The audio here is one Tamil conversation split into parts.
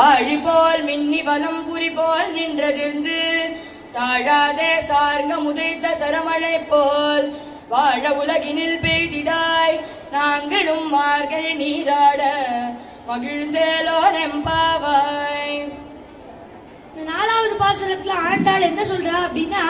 ஆழி போல் மின்னி வலம் புரி போல் நின்றதிர்ந்து தாழாதே சார்ங்க முதைத்த சரமழை போல் வாழ உலகினில் பெய்திடாய் நாங்களும் மார்கள் நீராட மகிழ்ந்தேலோர் எம்பாவாய். நாலாவது பாசுரத்துல ஆண்டாள் என்ன சொல்றா அப்படின்னா,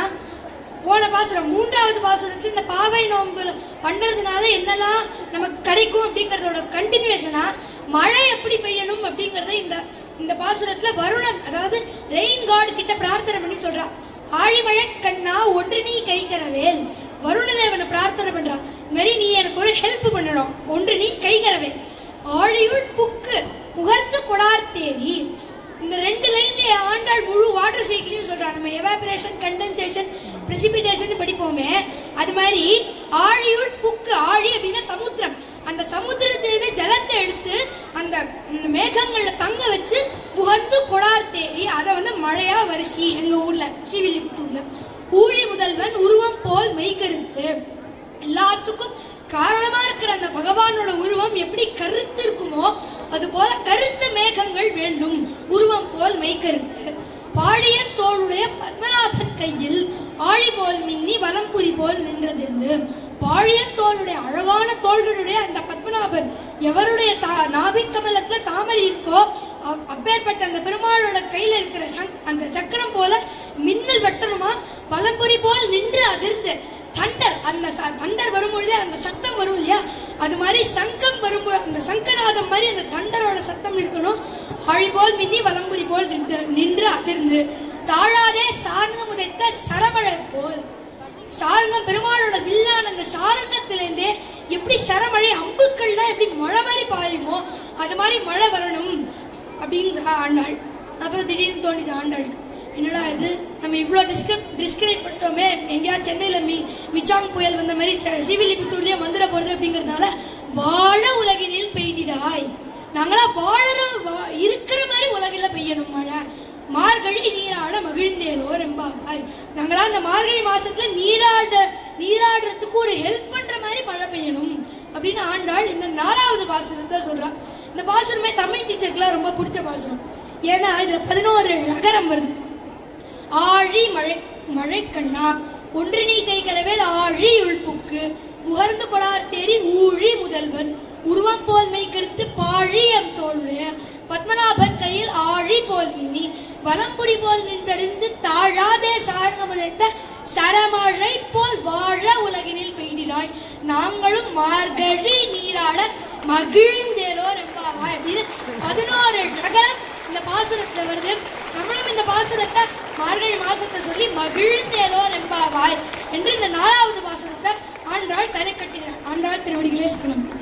போன பாசுரம் மூன்றாவது பாசுரத்துல இந்த பாவை நோன்பு பண்றதுனால என்னெல்லாம் நமக்கு கிடைக்கும் அப்படிங்கறதோட கண்டினியூஷனா மழை எப்படி பெய்யணும் அப்படிங்கறத இந்த பாசுரத்துல வருணன், அதாவது ரெயின் காட் கிட்ட பிரார்த்தனை பண்ணி சொல்றா. ஆழிமழை கண்ணா ஒன்று நீ கைகரவேல், வருணதேவனை பிரார்த்தனை பண்றா. மாரி நீ எனக்கு ஒரு ஹெல்ப் பண்ணணும், ஒன்று நீ கைகரவேல். ஆழியுள் புக்கு முகர்ந்து கொடார்த்தேரி, இந்த ரெண்டு லைன்ல ஆண்டாள் முழு வாட்டர் சைக்கிளையும் சொல்றா. நம்ம எவாபரேஷன், கண்டென்சேஷன், பிரெசிபிடேஷன் படிப்போமே, அது மாதிரி ஆழியுள் புக்கு, ஆழி அப்படின்னா சமுத்திரம், அந்த சமுத்திரத்திலே ஜலத்தை எடுத்து அந்த மேகங்கள்ல தங்க வச்சு முகர்ந்து கொடார்த்தேரி, அதை மழையா வருஷி. எங்க ஊர்ல ஸ்ரீவில்லிபுத்தூர்ல ஊழி முதல்வன் உருவம் போல் மெய்கருத்து, எல்லாத்துக்கும் காரணமா இருக்கிற அந்த பகவானோட உருவம் எப்படி கருத்து இருக்குமோ அது போல கருத்த மேகங்கள் வேண்டும், உருவம் போல் மெய்கருத்து. பாழியன் தோளுடைய பத்மநாபன் கையில் ஆழி போல் மின்னி வலம்புரி போல் நின்றதிருந்து, பாழியன் தோளுடைய அழகான தோள்களுடைய அந்த பத்மநாபன் எவருடைய நாபிக்கமலத்துல தாமரை இருக்கோ அப்பேற்பட்ட அந்த பெருமாளோட கையில இருக்கிற அந்த சக்கரம் போல மின்னல் வெட்டணுமா, வலம்புரி போல் நின்று அதிர்ந்து. தண்டர், அந்த தண்டர் வரும்பொழுதே அந்த சத்தம் வரும் இல்லையா, அது மாதிரி சங்கம் வரும்போது அந்த சங்கநாதம் மாதிரி அந்த தண்டரோட சத்தம் இருக்கணும். ஆழி போல் மின்னி வலம்புரி போல் நின்று அதிர்ந்து. தாழாதே சார்ங்க முதைத்த சரமழை போல், சாரங்கம் பெருமாளோட வில்லான அந்த சாரங்கத்திலேருந்தே எப்படி சரமழை அம்புக்கள்லாம் எப்படி மழை மாதிரி பாயுமோ அது மாதிரி மழை வரணும் அப்படின்னு ஆண்டாள். அப்புறம் திடீர்னு தோணிது ஆண்டாளுக்கு, என்னடா இது நம்ம இவ்வளோ டிஸ்கிரைப் பண்ணிட்டோமே, எங்கேயாவது சென்னையில் மிச்சாங் புயல் வந்த மாதிரி ஸ்ரீவில்லிபுத்தூர்லேயே வந்துட போகிறது அப்படிங்கிறதுனால வாழ உலகினில் பெய்திடாய், நாங்களாம் இருக்கிற மாதிரி உலகில் பெய்யணும் மழை, மார்கழி நீராட மகிழ்ந்தேலோ ரெம்பாவாய். நாங்களா அந்த மார்கழி மாசத்துல நீராடுறதுக்கு ஒரு ஹெல்ப் பண்ற மாதிரி மழை பெய்யணும் அப்படின்னு ஆண்டாள் இந்த நாலாவது பாசுரத்தை சொல்றா. இந்த பாசுரமே தமிழ் டீச்சருக்குலாம் ரொம்ப பிடிச்ச பாசுரம். ஏன்னா இதுல 11 நகரம் வருது. ஆழி மழை கண்ணா ஒன்று நீ கைகரவேல் ஆழி உள்புக்கு முகர்ந்து கொடார்த்தேரி ஊழி முதல்வன் உருவம் போல் மெய்கெடுத்து பாழியம் தோளுடைய பத்மநாபன் கையில் ஆழி போல் மின்னி வலம்புரி போல் நின்றடிந்து தாழாதே சார்ந்த சரமழை போல் வாழ உலகினில் பெய்திடாய் நாங்களும் மார்கழி நீராட மகிழ்ந்தேலோ ரெம்பாவாய் அப்படின்னு 11 நகரம் இந்த பாசுரத்துல வருது. நம்மளும் இந்த பாசுரத்தை மார்கழி மாசத்தை சொல்லி மகிழ்ந்தேலோ ரெம்பாவாய் என்று இந்த 4வது பாசுரத்தை ஆண்டாள் தலை கட்டுகிறார். ஆண்டாள் திருவடிகளே சரணம்.